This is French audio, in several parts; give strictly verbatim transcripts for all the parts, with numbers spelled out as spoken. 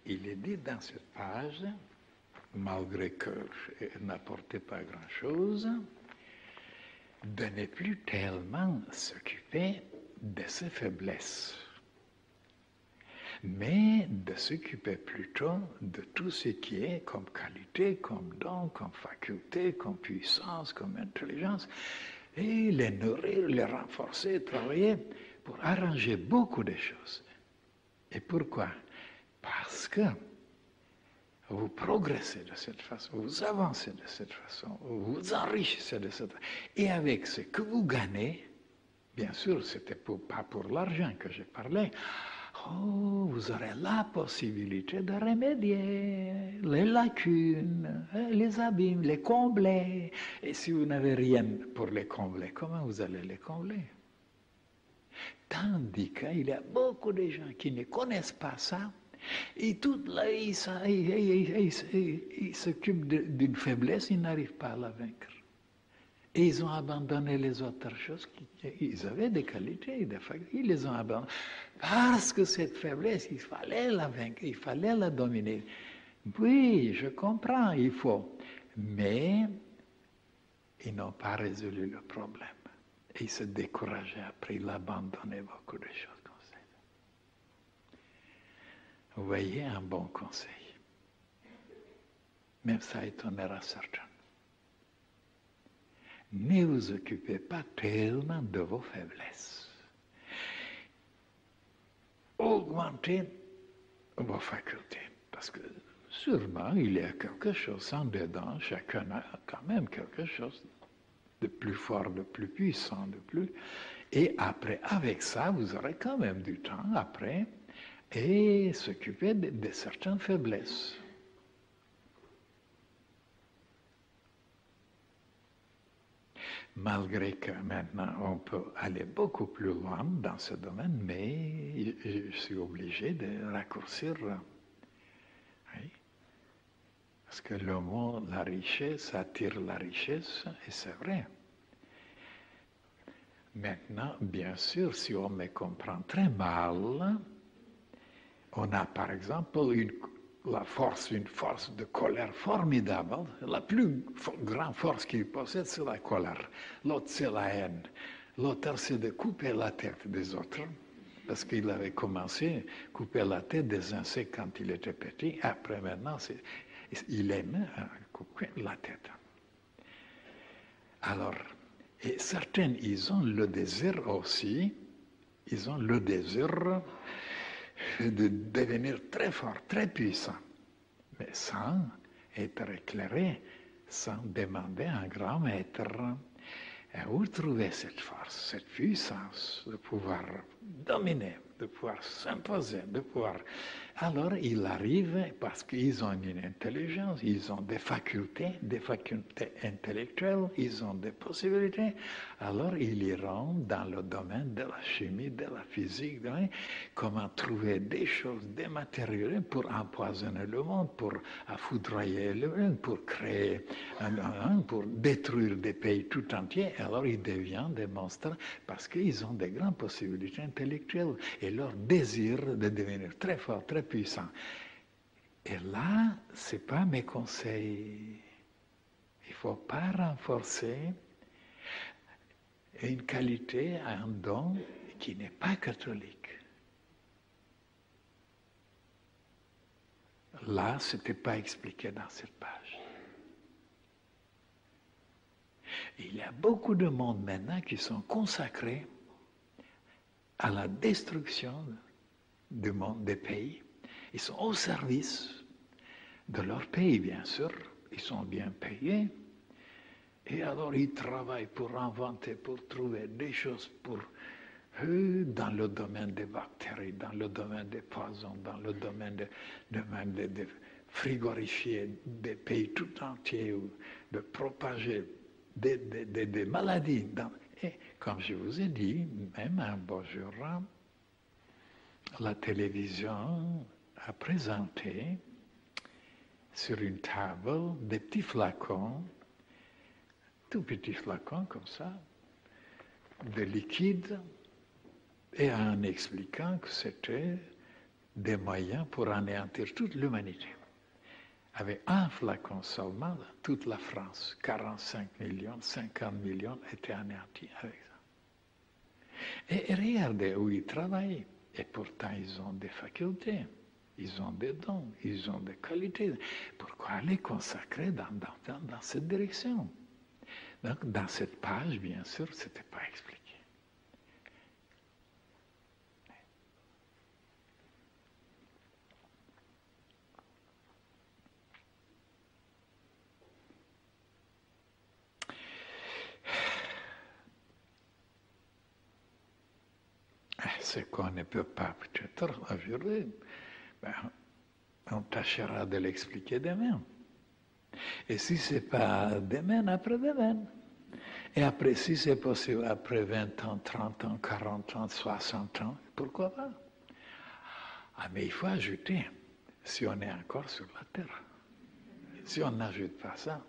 il est dit dans cette page, malgré qu'elle n'apportait pas grand-chose, de ne plus tellement s'occuper de ses faiblesses, mais de s'occuper plutôt de tout ce qui est comme qualité, comme don, comme faculté, comme puissance, comme intelligence, et les nourrir, les renforcer, travailler pour arranger beaucoup de choses. Et pourquoi? Parce que vous progressez de cette façon, vous avancez de cette façon, vous vous enrichissez de cette façon. Et avec ce que vous gagnez, bien sûr, ce n'était pas pour l'argent que j'ai parlé, oh, vous aurez la possibilité de remédier les lacunes, les abîmes, les combler. Et si vous n'avez rien pour les combler, comment vous allez les combler? Tandis qu'il y a beaucoup de gens qui ne connaissent pas ça, et toute la vie, ils s'occupent d'une faiblesse, ils n'arrivent pas à la vaincre. Et ils ont abandonné les autres choses. Ils avaient des qualités, des facultés, ils les ont abandonnées. Parce que cette faiblesse, il fallait la vaincre, il fallait la dominer. Oui, je comprends, il faut. Mais ils n'ont pas résolu le problème. Et ils se décourageaient après, ils abandonnaient beaucoup de choses comme ça. Vous voyez un bon conseil. Même ça étonnera certains. Ne vous occupez pas tellement de vos faiblesses. Augmentez vos facultés. Parce que sûrement, il y a quelque chose en dedans. Chacun a quand même quelque chose de plus fort, de plus puissant, de plus... Et après, avec ça, vous aurez quand même du temps après et s'occuper de, de certaines faiblesses. Malgré que maintenant on peut aller beaucoup plus loin dans ce domaine, mais je suis obligé de raccourcir. Oui. Parce que le mot la richesse attire la richesse, et c'est vrai. Maintenant, bien sûr, si on me comprend très mal, on a par exemple une, la force, une force de colère formidable. La plus grande force qu'il possède, c'est la colère. L'autre, c'est la haine. L'autre, c'est de couper la tête des autres, parce qu'il avait commencé à couper la tête des insectes quand il était petit. Après, maintenant, il aime couper la tête. Alors, et certains, ils ont le désir aussi, ils ont le désir de devenir très fort, très puissant, mais sans être éclairé, sans demander à un grand maître où trouver cette force, cette puissance de pouvoir dominer, de pouvoir s'imposer, de pouvoir... Alors, il arrive, parce qu'ils ont une intelligence, ils ont des facultés, des facultés intellectuelles, ils ont des possibilités, alors ils iront dans le domaine de la chimie, de la physique, de... comment trouver des choses, des matériaux pour empoisonner le monde, pour foudroyer le monde, pour créer, pour détruire des pays tout entiers. Alors ils deviennent des monstres parce qu'ils ont des grandes possibilités intellectuelles et leur désir de devenir très fort, très puissant. Et là, ce n'est pas mes conseils. Il ne faut pas renforcer une qualité, un don qui n'est pas catholique. Là, ce n'était pas expliqué dans cette page. Il y a beaucoup de monde maintenant qui sont consacrés à la destruction du monde des pays. Ils sont au service de leur pays, bien sûr. Ils sont bien payés. Et alors, ils travaillent pour inventer, pour trouver des choses pour eux, dans le domaine des bactéries, dans le domaine des poisons, dans le domaine de, de même de, de frigorifier des pays tout entiers, ou de propager des, des, des, des maladies. Dans, et comme je vous ai dit, même un beau jour, la télévision a présenté sur une table des petits flacons, tout petits flacons comme ça, de liquide, et en expliquant que c'était des moyens pour anéantir toute l'humanité. Avec un flacon seulement, toute la France, quarante-cinq millions, cinquante millions étaient anéantis avec ça. Et regardez où ils travaillent. Et pourtant, ils ont des facultés, ils ont des dons, ils ont des qualités. Pourquoi les consacrer dans, dans, dans cette direction? Donc, dans cette page, bien sûr, ce n'était pas expliqué. Ce qu'on ne peut pas peut-être aujourd'hui, ben, on tâchera de l'expliquer demain. Et si ce n'est pas demain, après-demain. Et après, si c'est possible, après vingt ans, trente ans, quarante ans, soixante ans, pourquoi pas? Ah, mais il faut ajouter, si on est encore sur la terre. Si on n'ajoute pas ça,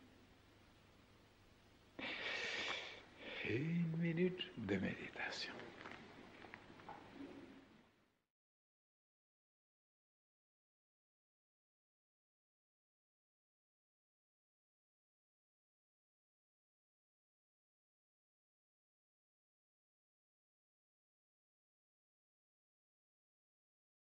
une minute de méditation.